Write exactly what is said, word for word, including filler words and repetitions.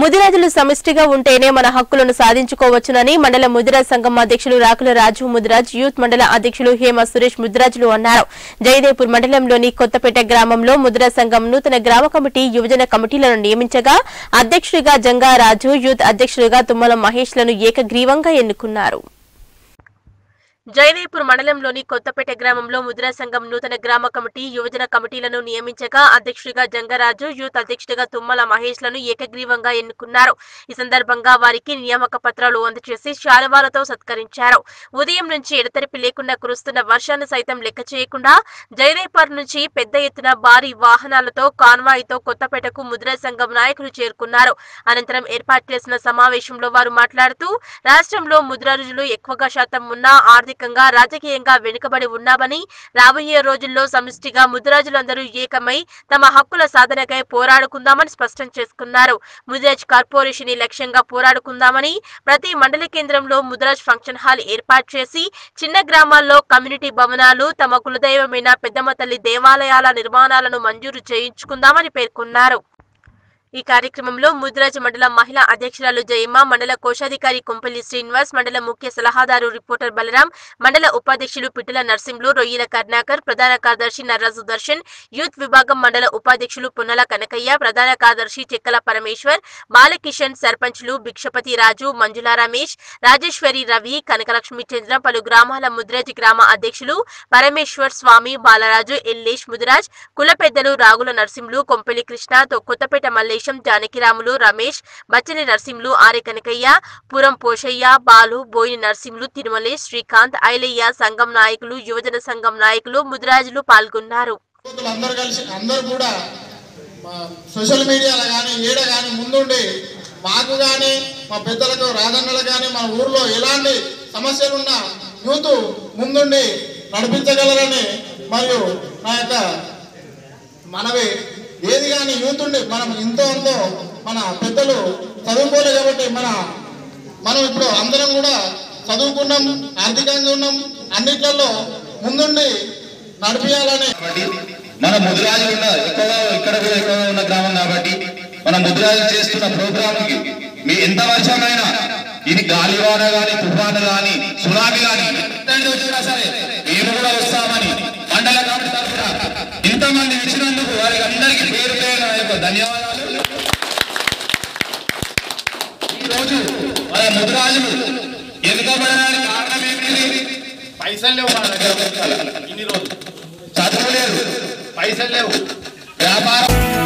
ముదిరాజులు సమిష్టిగా ఉంటేనే మన హక్కులను సాధించుకోవచ్చునని మండల ముదిరాజ్ సంఘం అధ్యక్షులు రాకుల రాజు ముదిరాజ్ యూత్ మండల అధ్యక్షులు హేమ సురేష్ ముదిరాజులు అన్నారు. జయదేపూర్ మండలంలోని కొత్తపేట గ్రామంలో ముదిరాజ్ సంఘం నూతన గ్రామ కమిటీ యువజన కమిటీలను నియమించగా అధ్యక్షుడిగా జంగారాజు, యూత్ అధ్యక్షుడిగా తుమ్మల మహేష్ లను ఏకగ్రీవంగా ఎన్నుకున్నారు. జయదేపూర్ మండలంలోని కొత్తపేట గ్రామంలో ముదిరాజ్ సంఘం నూతన గ్రామ కమిటీ యువజన కమిటీలను నియమించగా అధ్యక్షుడిగా జంగరాజు, యూత్ అధ్యక్షుడిగా తుమ్మల మహేష్ లను ఏకగ్రీవంగా ఎన్నుకున్నారు. ఈ సందర్భంగా వారికి నియామక పత్రాలు అందజేసి శాలువాలతో సత్కరించారు. ఉదయం నుంచి ఎడతెరిపి లేకుండా కురుస్తున్న వర్షాన్ని సైతం లెక్క చేయకుండా జయదేపూర్ నుంచి పెద్ద ఎత్తున భారీ వాహనాలతో కాన్వాయ్తో కొత్తపేటకు ముదిరాజ్ సంఘం నాయకులు చేరుకున్నారు. అనంతరం ఏర్పాటు చేసిన సమావేశంలో వారు మాట్లాడుతూ రాష్ట్రంలో ముదిరాజులు ఎక్కువగా శాతం ఉన్న ఆర్థిక రాజకీయంగా వెనుకబడి ఉన్నామని, రాబోయే రోజుల్లో సమిష్టిగా ముదిరాజులందరూ ఏకమై తమ హక్కుల సాధనకై పోరాడుకుందామని స్పష్టం చేసుకున్నారు. ముదిరాజ్ కార్పొరేషన్ లక్ష్యంగా పోరాడుకుందామని, ప్రతి మండల కేంద్రంలో ముదిరాజ్ ఫంక్షన్ హాల్ ఏర్పాటు చేసి చిన్న గ్రామాల్లో కమ్యూనిటీ భవనాలు, తమ కులదైవమైన పెద్దమ్మ తల్లి దేవాలయాల నిర్మాణాలను మంజూరు చేయించుకుందామని పేర్కొన్నారు. ఈ కార్యక్రమంలో ముదిరాజ్ మండల మహిళా అధ్యక్షురాలు జయమ్మ, మండల కోశాధికారి కుంపల్లి శ్రీనివాస్, మండల ముఖ్య సలహాదారు రిపోర్టర్ బలరాం, మండల ఉపాధ్యక్షులు పిట్టల నర్సింహులు, రొయ్యల కర్ణాకర్, ప్రధాన కార్యదర్శి నర్ర సుదర్శన్, యూత్ విభాగం మండల ఉపాధ్యక్షులు పున్నల కనకయ్య, ప్రధాన కార్యదర్శి చెక్కల పరమేశ్వర్, బాలకిషన్, సర్పంచ్లు భిక్షపతి రాజు, మంజుల రమేష్, రాజేశ్వరి రవి, కనకలక్ష్మి చంద్ర, పలు గ్రామాల ముదిరాజ్ గ్రామ అధ్యక్షులు పరమేశ్వర్ స్వామి, బాలరాజు, ఎల్లేష్ ముదిరాజ్, కుల పెద్దలు రాగుల నర్సింహులు, కొంపెలి కృష్ణ, కొత్తపేట మల్లేశం, జానకిరాములు, రమేష్, బచ్చని నర్సింహులు, ఆర్య కనకయ్య, పురం పోషయ్య, బాలు, బోయిని నర్సింహులు, తిరుమలేష్, శ్రీకాంత్, ఐలయ్య, సంఘం నాయకులు, యువజన సంఘం నాయకులు, ముదిరాజులు పాల్గొన్నారు. సోషల్ మీడియాలో కానీ ఏడ కానీ ముందుండి మాకు కానీ మా పెద్దలకు రాజన్నలకు కానీ మన ఊర్లో ఎలాంటి సమస్యలున్నా యూత్ ముందుండి నడిపించగలరని మరియు నా యొక్క మనవి ఏది కానీ యూత్ ఉండి మనం ఎంతో అంతో మన పెద్దలు చదువుకోలేదు కాబట్టి మన మనం ఇప్పుడు అందరం కూడా చదువుకున్నాం, ఆర్థికంగా ఉన్నాం, అన్నిట్లలో ముందుండి నడిపించాలని మన ముదిరాజులు ఉన్న ఎక్కువగా ఇక్కడ కూడా ఎక్కువగా ఉన్న గ్రామం కాబట్టి మన ముదిరాజులు చేస్తున్న ప్రోగ్రామ్ కి మీ ఎంత వర్షమైనా ఇది గాలివాన గాని, తుఫాను గాని, సునామీ గాని వచ్చినా సరే మేము కూడా వస్తామని మండల కమిటీ తరఫున ఇంతమంది ఇచ్చినందుకు వారికి అందరికీ పేరు పేరు నా యొక్క ధన్యవాదాలు. ఈరోజు మన ముదిరాజులు ఎదుగబడడానికి కారణం ఏంటి? పైసలు లేవు మన దగ్గర, ఇన్ని రోజులు చదువు లేదు, పైసలు లేవు, వ్యాపారం